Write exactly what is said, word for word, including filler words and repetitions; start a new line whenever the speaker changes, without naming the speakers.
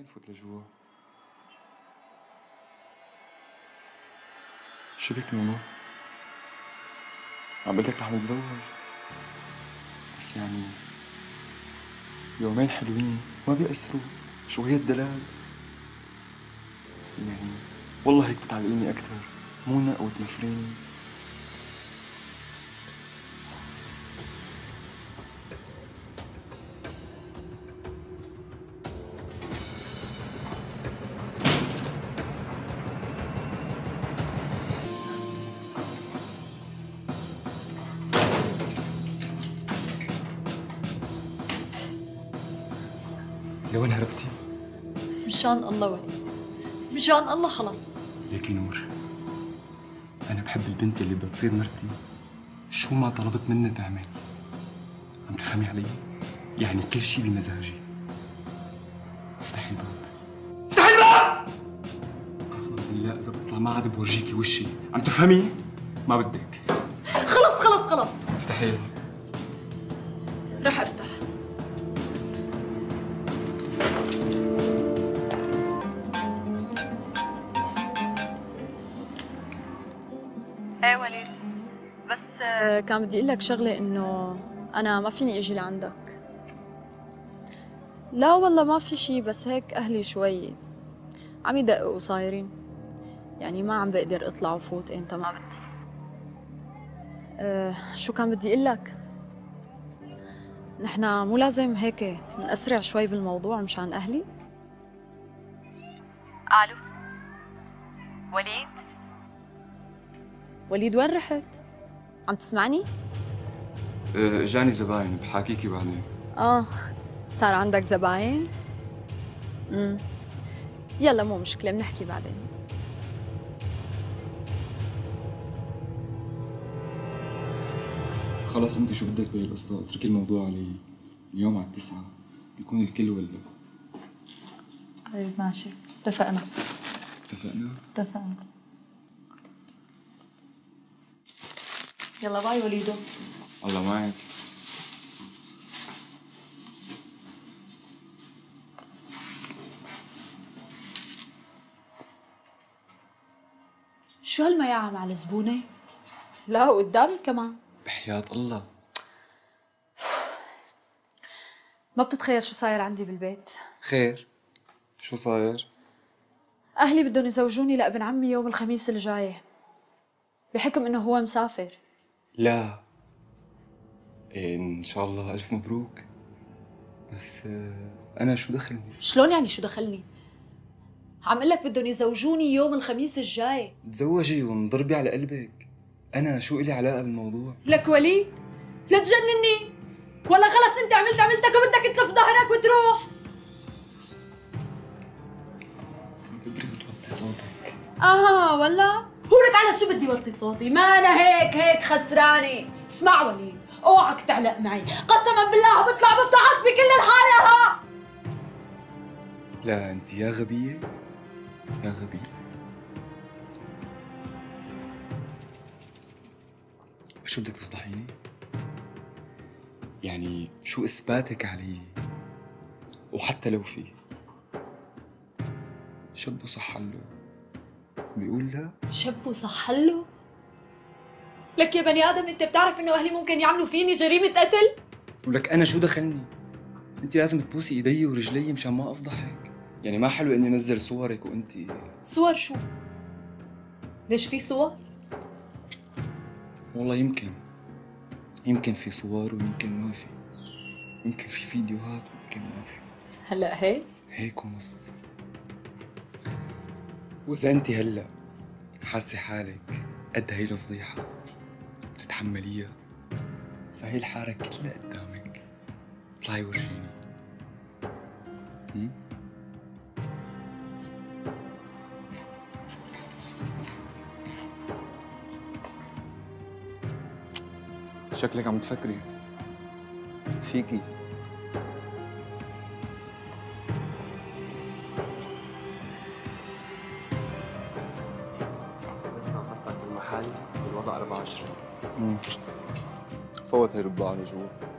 نفوت لجوا. شو بك نونو؟ عم بقول لك رح نتزوج، بس يعني يومين حلوين ما بيأثروا. شو هي الدلال؟ يعني والله هيك بتعلقيني أكثر، مو نق وتنفريني. لوين هربتي؟
مشان الله وليد، مشان الله خلص.
ليكي نور، أنا بحب البنت اللي بدها تصير مرتي شو ما طلبت منها تعمل. عم تفهمي علي؟ يعني كل شيء بمزاجي. افتحي الباب، افتحي الباب! قسما بالله إذا بطلع ما عاد بورجيكي وشي، عم تفهمي؟ ما بدك.
خلص خلص خلص.
افتحي يلا.
رح افتح.
ايه وليد، بس
أه كان بدي اقول لك شغله، انه انا ما فيني اجي لعندك. لا والله ما في شيء، بس هيك اهلي شوي عم يدققوا صايرين، يعني ما عم بقدر اطلع وفوت امتى ما بدي. أه شو كان بدي اقول لك، نحن مو لازم هيك نأسرع شوي بالموضوع مشان اهلي.
الو وليد؟
وليد وين رحت؟ عم تسمعني؟
أه جاني زباين بحاكيكي بعدين.
اه صار عندك زباين؟ امم يلا مو مشكلة، بنحكي بعدين.
خلص انت شو بدك بهي القصة؟ اتركي الموضوع علي. اليوم على التسعة بيكون الكل ولا.
طيب ماشي، اتفقنا.
اتفقنا؟
اتفقنا. يلا باي وليدو.
الله معك.
شو هالمياعة مع الزبونة؟ لا قدامي كمان.
بحياة الله
ما بتتخيل شو صاير عندي بالبيت.
خير؟ شو صاير؟
أهلي بدهم يزوجوني لابن عمي يوم الخميس الجاي، بحكم إنه هو مسافر.
لا إيه إن شاء الله ألف مبروك. بس أنا شو دخلني؟
شلون يعني شو دخلني؟ عم قلك بدهم يزوجوني يوم الخميس الجاي.
تزوجي وانضربي على قلبك. أنا شو إلي علاقة بالموضوع؟
لك ولي لا تجنني، ولا خلص أنت عملت عملتك وبدك تلف ظهرك وتروح.
بدري بتوطي صوتك.
آه والله هو لك على شو بدي وطي صوتي؟ ما أنا هيك هيك خسرانة. اسمع وليد، اوعك تعلق معي، قسما بالله بطلع بفتحك بكل الحارة.
لا أنت يا غبية يا غبية. شو بدك تفضحيني؟ يعني شو إثباتك علي؟ وحتى لو في شب وصح له بيقول لا.
شب وصح له؟ لك يا بني آدم أنت بتعرف إنه أهلي ممكن يعملوا فيني جريمة قتل؟
ولك أنا شو دخلني؟ أنت لازم تبوسي إيدي ورجلي مشان ما أفضحك. يعني ما حلو إني أنزل صورك وأنت.
صور شو؟ ليش في صور؟
والله يمكن يمكن في صور ويمكن ما في. يمكن في فيديوهات ويمكن ما في.
هلا هيك؟
هيك ونص. وإذا أنت هلا حاسة حالك قد هي الفضيحة بتتحمليها، فهي الحارة كلها قدامك. اطلعي ورجيني. شكلك عم تفكري فيكي.
المحل بالوضع أربعة وعشرين.
امم فوت هي البضاعة لجوا.